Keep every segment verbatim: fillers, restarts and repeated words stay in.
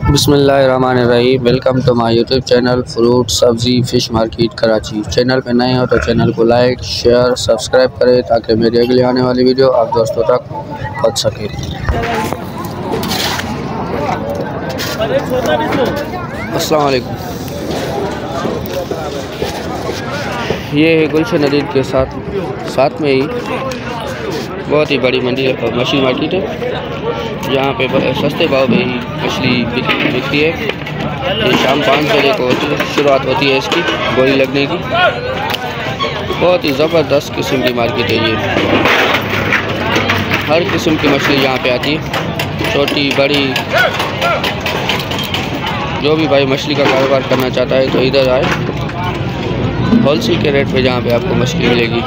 बिस्मिल्लाहिर्रहमानिर्रहीम। Welcome to my YouTube channel fruit sabzi fish market Karachi. Channel पे नए हो तो चैनल को लाइक शेयर सब्सक्राइब करें ताकि मेरी अगली आने वाली वीडियो आप दोस्तों तक पहुंच सके। अस्सलाम वालेकुम। ये है गुलशन नदीर के साथ साथ में ही बहुत ही बड़ी मंडी है, मछली मार्केट है, जहाँ पे सस्ते भाव में ही मछली बिकती है। ये शाम पाँच बजे को शुरुआत होती है इसकी बोली लगने की। बहुत ही ज़बरदस्त किस्म की मार्केट है ये। हर किस्म की मछली यहाँ पे आती है, छोटी बड़ी। जो भी भाई मछली का कारोबार करना चाहता है तो इधर आए। होलसेल के रेट पे जहाँ पे आपको मछली मिलेगी।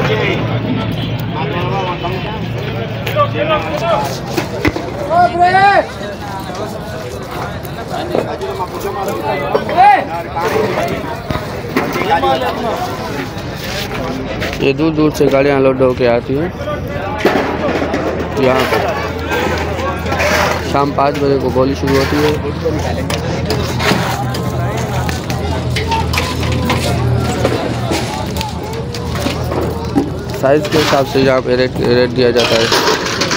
ये दूर दूर से गाड़ियाँ लोड होके आती हैं यहाँ पर। शाम पाँच बजे को बोली शुरू होती है। साइज़ के हिसाब से यहाँ पे रेट रेट दिया जाता है।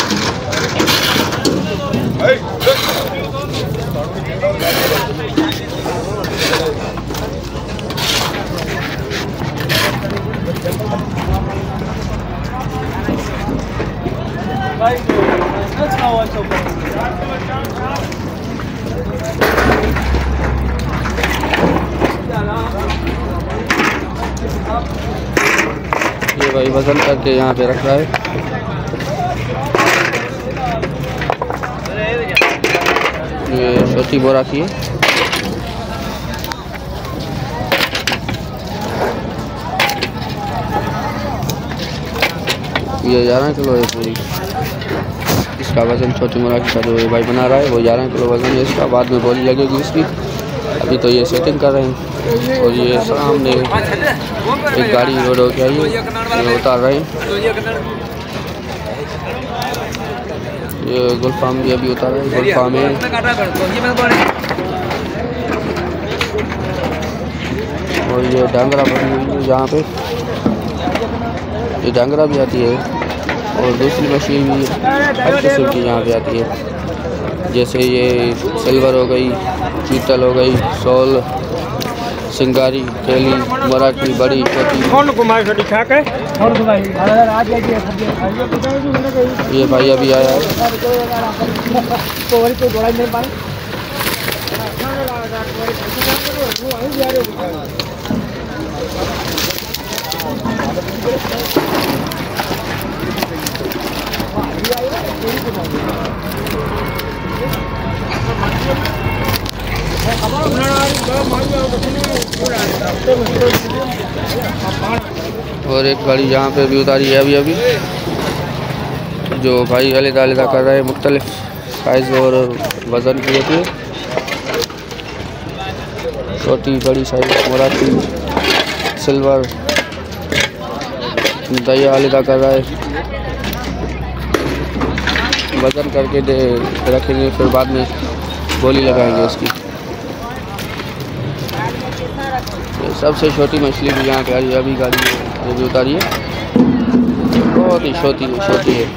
ये भाई वजन करके यहाँ पे रख रहा है। ये छोटी बोरा की है। ये ग्यारह किलो है पूरी। इसका वज़न छोटी बोरा की जो भाई बना रहा है वो ग्यारह किलो वज़न है इसका। बाद में बोली लगेगी इसकी। अभी तो ये सेटिंग कर रहे हैं। और ये सामने एक गाड़ी रोड होके आई है, ये उतार रहे हैं। ये गुलफाम भी अभी उतार रहे हैं। गुलफाम है और ये डांगरा बनी हुई है यहाँ पे। ये डांगरा भी आती है और दूसरी मछली भी हर किस्म की यहाँ पे आती है। जैसे ये सिल्वर हो गई, चीतल हो गई, सोल, सिंगारी, केली, मराठी, बड़ी छोटी। ये भाई अभी आया है। और एक गाड़ी यहाँ पे भी उतारी है अभी अभी, जो भाई अलग अलग कर रहे हैं। मुख्तलिफ साइज़ और वज़न की होती है, छोटी बड़ी साइज़, मराठी, सिल्वर। दया अलग कर रहा है, वज़न करके दे रखेंगे, फिर बाद में बोली लगाएंगे उसकी। सबसे छोटी मछली भी यहाँ पे आई है अभी गाड़ी ये भी उतारी है। बहुत ही छोटी छोटी है।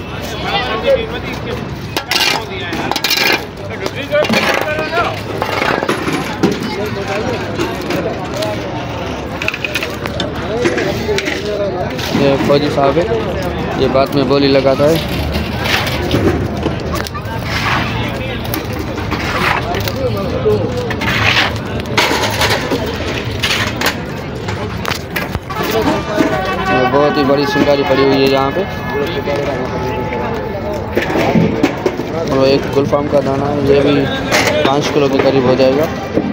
ये फौजी साहब है, ये बाद में बोली लगाता है। बहुत ही बड़ी सिंगारी पड़ी हुई है यहाँ पे। और एक गुलफाम का दाना है, ये भी पाँच किलो के करीब हो जाएगा।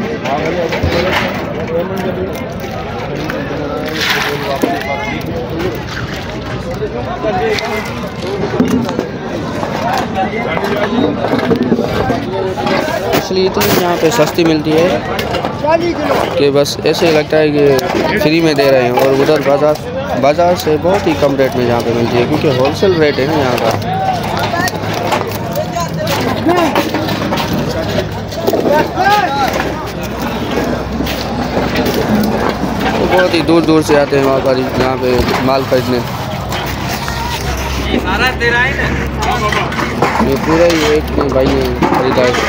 मछली इतनी यहाँ पे सस्ती मिलती है कि बस ऐसे लगता है कि फ्री में दे रहे हैं। और उधर बाजार बाज़ार से बहुत ही कम रेट में यहाँ पे मिलती है, क्योंकि होलसेल रेट है ना यहाँ का। काफ़ी दूर दूर से आते हैं वहाँ पर यहाँ पे माल खरीदने। सारा तेरा है ना, ये पूरा ही एक भाई ने खरीदा है।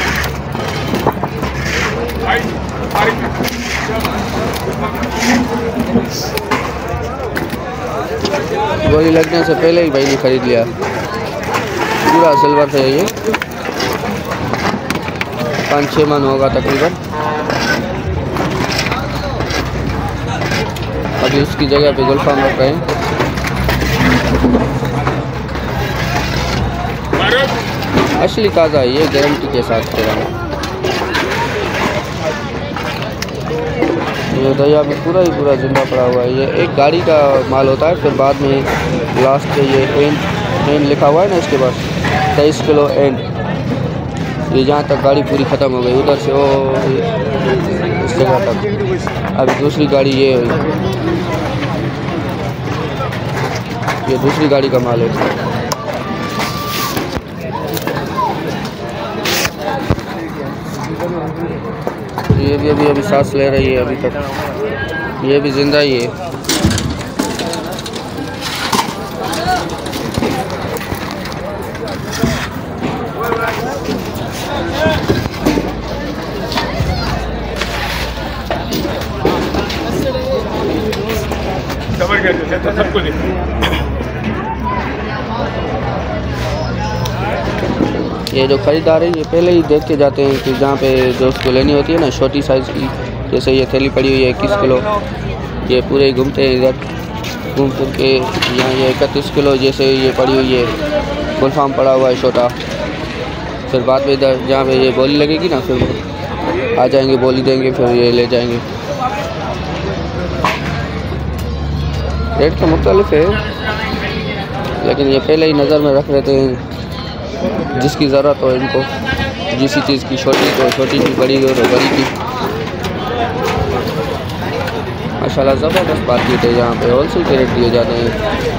गोली लगने से पहले ही भाई ने खरीद लिया। पूरा सिल्वर है ये, पाँच छः मन होगा तकरीबन। अभी उसकी जगह पे गुलफाम रख रहे हैं। असली ताज़ा है ये, गारंटी के साथ कह रहा हूँ। ये दरिया में पूरा ही पूरा जिंदा पड़ा हुआ है। ये एक गाड़ी का माल होता है, फिर बाद में लास्ट पे ये एंड एंड लिखा हुआ है ना, इसके पास तेईस किलो एंड। ये जहाँ तक गाड़ी पूरी ख़त्म हो गई, उधर से वो इस जगह तक। अभी दूसरी गाड़ी ये ये दूसरी गाड़ी का माल है। ये भी अभी अभी सांस ले रही है अभी तक, ये भी जिंदा ही है। ये जो खरीदार है ये पहले ही देख के जाते हैं कि जहाँ पे जो उसको लेनी होती है ना छोटी साइज़ की, जैसे ये थैली पड़ी हुई है इक्कीस किलो, ये पूरे ही घूमते हैं इधर घूम फिर के। यहाँ ये इकतीस किलो जैसे ये पड़ी हुई है, गुलफाम पड़ा हुआ है छोटा। फिर बाद में इधर जहाँ पे ये बोली लगेगी ना, फिर आ जाएंगे, बोली देंगे, फिर ये ले जाएंगे। रेट तो मुख्तलिफ है, लेकिन ये पहले ही नज़र में रख लेते हैं जिसकी ज़रूरत हो इनको, जिसी चीज़ की छोटी तो छोटी की, बड़ी हो तो बड़ी की। माशाल्लाह ज़बरदस्त मार्केट है, यहाँ पे होलसेल के रेट दिए जाते हैं।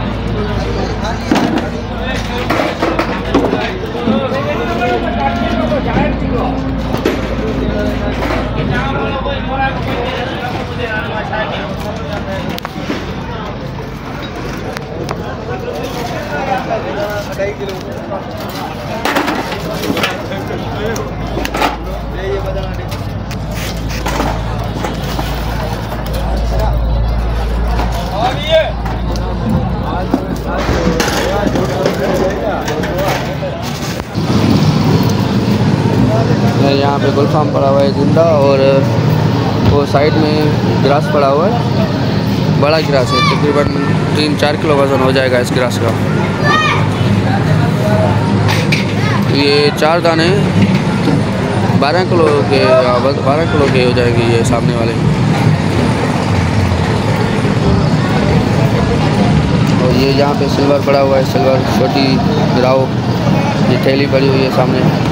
यहाँ पे गुलफाम पड़ा हुआ है जिंदा, और वो साइड में ग्रास पड़ा हुआ है, बड़ा ग्रास है, तकरीबन तीन चार किलो वज़न हो जाएगा इस ग्रास का। ये चार दाने बारह किलो के बारह किलो के हो जाएगी ये सामने वाले। और ये यहाँ पे सिल्वर पड़ा हुआ है, सिल्वर छोटी गिराओ, ये थैली पड़ी हुई है सामने।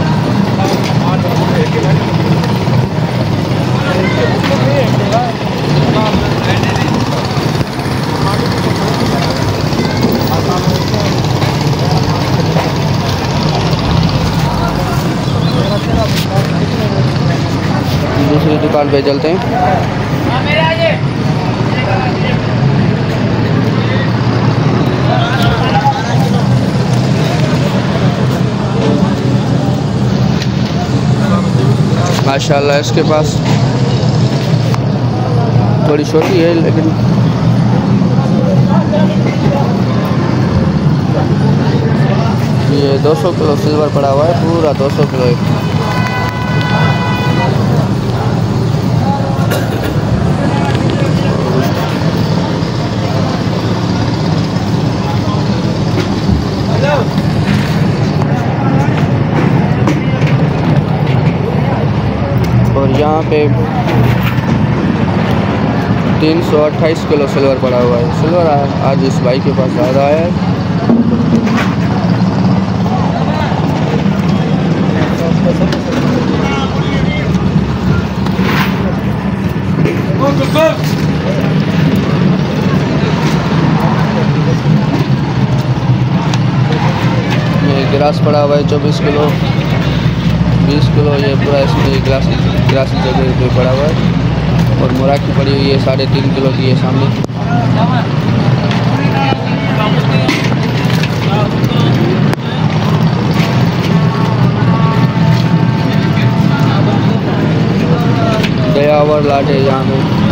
दूसरी दुकान पे चलते हैं। माशाल्लाह इसके पास थोड़ी छोटी है, लेकिन ये दो सौ किलो सिल्वर पड़ा हुआ है, पूरा दो सौ किलो है। और यहाँ पे तीन सौ अट्ठाईस किलो सिल्वर पड़ा हुआ है। सिल्वर आज इस भाई के पास ज़्यादा है। ये गिलास पड़ा हुआ है चौबीस किलो, बीस किलो, ये पूरा इसमें गिलास गिलास जगह पे पड़ा हुआ है। और मुराकी पड़ी हुई है साढ़े तीन किलो की है सामने। दयावर लाट है यहाँ पे।